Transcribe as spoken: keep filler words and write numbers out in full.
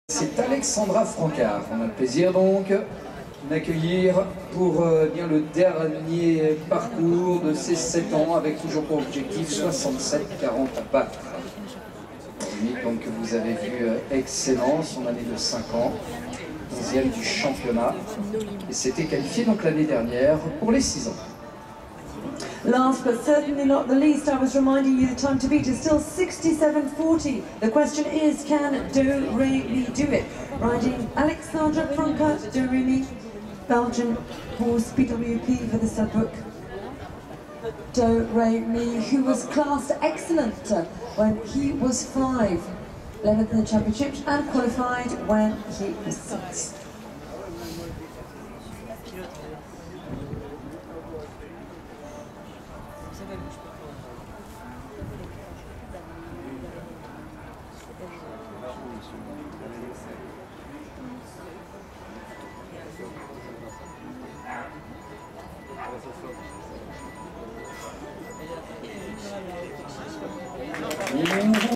C'est Alexandra Francard. On a le plaisir donc d'accueillir pour euh, bien le dernier parcours de ses sept ans avec toujours pour objectif soixante-sept quarante à battre. Donc vous avez vu euh, excellent, son année de cinq ans, onzième du championnat et s'était qualifié donc l'année dernière pour les six ans. Last but certainly not the least, I was reminding you the time to beat is still sixty-seven forty. The question is, can Do Re Mi do it? Riding Alexandra Francard, Do Re Mi, Belgian horse B W P for the Sudbrook. Do Re Mi, who was classed excellent when he was five, eleventh in the championships and qualified when he was six. Mmh.